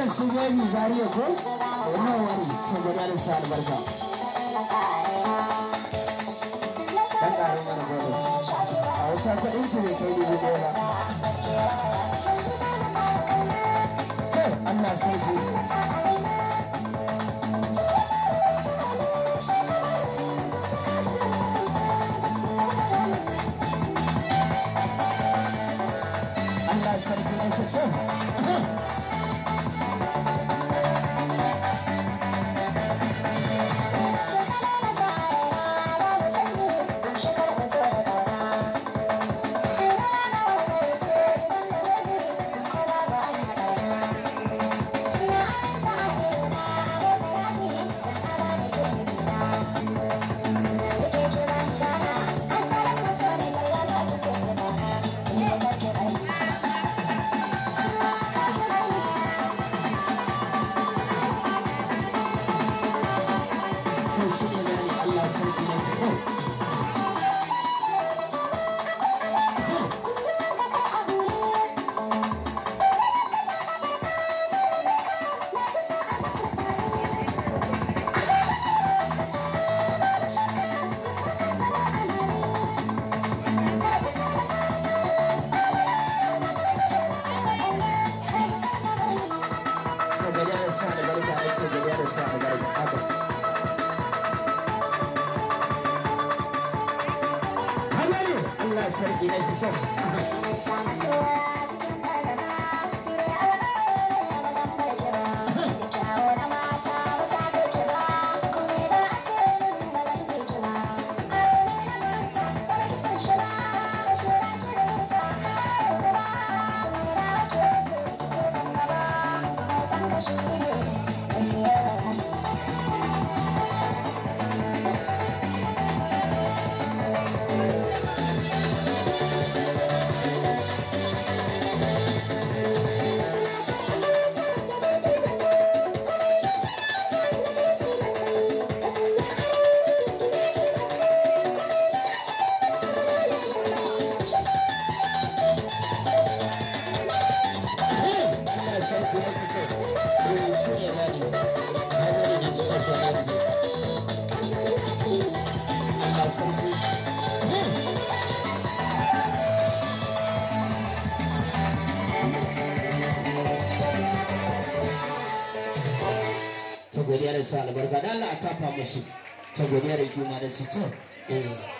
irin su gami zariya ko wannan wani sun gani da sa albarka dan ƙarin mana gobe a wata kuɗin ki bai kai dubu ɗaya ba to Allah sarki Allah sarki ne sai so shi ne gani Allah sarki ne su so Allah sarki ne su so ta godiya da sa albarka da Allah a tafa musu ta godiya da kima da su